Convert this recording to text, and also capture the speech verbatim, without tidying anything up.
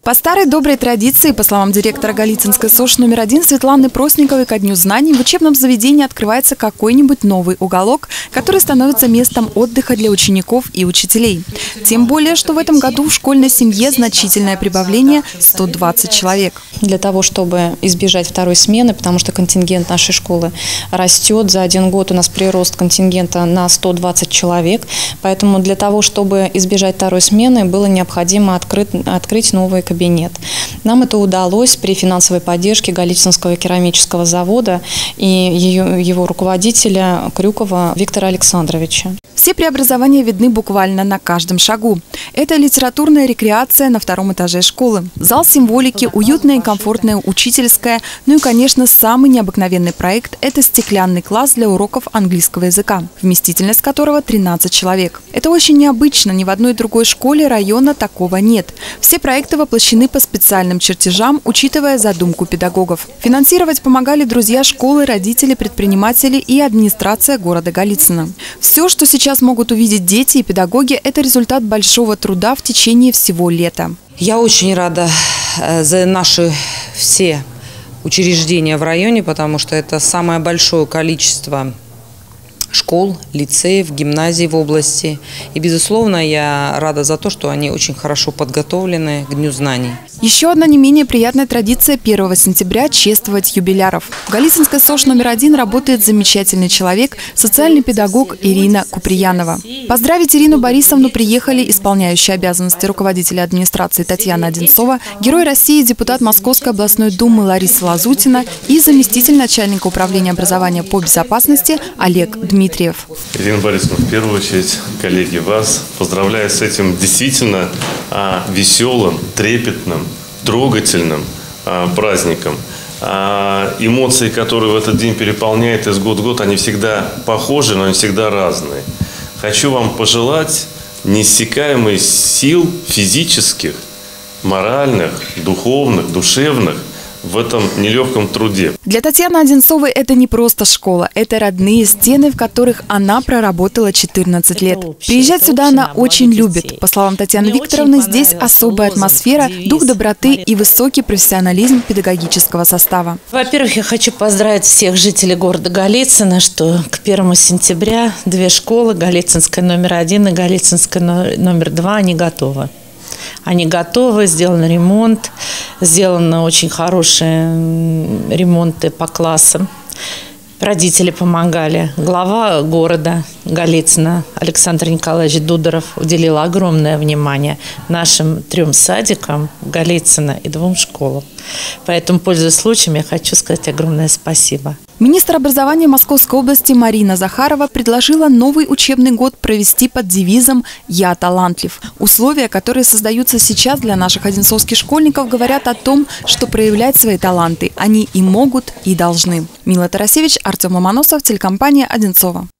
По старой доброй традиции, по словам директора Голицынской СОШ номер один Светланы Просниковой, ко Дню знаний в учебном заведении открывается какой-нибудь новый уголок, который становится местом отдыха для учеников и учителей. Тем более, что в этом году в школьной семье значительное прибавление – сто двадцать человек. Для того, чтобы избежать второй смены, потому что контингент нашей школы растет, за один год у нас прирост контингента на сто двадцать человек, поэтому для того, чтобы избежать второй смены, было необходимо открыть, открыть новые кабинеты. Кабинет. Нам это удалось при финансовой поддержке Голицынского керамического завода и ее, его руководителя Крюкова Виктора Александровича. Все преобразования видны буквально на каждом шагу. Это литературная рекреация на втором этаже школы, зал символики, уютная и комфортная учительская, ну и, конечно, самый необыкновенный проект – это стеклянный класс для уроков английского языка, вместительность которого тринадцать человек. Это очень необычно, ни в одной другой школе района такого нет. Все проекты воплощены по специальным чертежам, учитывая задумку педагогов. Финансировать помогали друзья школы, родители, предприниматели и администрация города Голицына. Все, что сейчас могут увидеть дети и педагоги, это результат большого труда в течение всего лета. Я очень рада за наши все учреждения в районе, потому что это самое большое количество школ, лицеев, гимназий в области. И, безусловно, я рада за то, что они очень хорошо подготовлены к Дню знаний. Еще одна не менее приятная традиция первого сентября – чествовать юбиляров. В Голицынской СОШ номер один работает замечательный человек, социальный педагог Ирина Куприянова. Поздравить Ирину Борисовну приехали исполняющие обязанности руководителя администрации Татьяна Одинцова, герой России, депутат Московской областной думы Лариса Лазутина и заместитель начальника управления образования по безопасности Олег Дмитриев. Ирина Борисовна, в первую очередь, коллеги, вас поздравляю с этим действительно а, веселым, трепетным, трогательным а, праздником. А, эмоции, которые в этот день переполняют из года в год, они всегда похожи, но они всегда разные. Хочу вам пожелать неиссякаемых сил физических, моральных, духовных, душевных в этом нелегком труде. Для Татьяны Одинцовой это не просто школа, это родные стены, в которых она проработала четырнадцать лет. Приезжать сюда она очень любит. По словам Татьяны Викторовны, здесь особая атмосфера, дух доброты и высокий профессионализм педагогического состава. Во-первых, я хочу поздравить всех жителей города Голицына, что к первому сентября две школы, Голицынская номер один и Голицынская номер два, они готовы. Они готовы, сделан ремонт, сделаны очень хорошие ремонты по классам. Родители помогали. Глава города Голицына Александр Николаевич Дудоров уделил огромное внимание нашим трем садикам Голицына и двум школам. Поэтому, пользуясь случаем, я хочу сказать огромное спасибо. Министр образования Московской области Марина Захарова предложила новый учебный год провести под девизом «Я талантлив». Условия, которые создаются сейчас для наших одинцовских школьников, говорят о том, что проявлять свои таланты они и могут, и должны. Мила Тарасевич, Артем Ломоносов, телекомпания «Одинцово».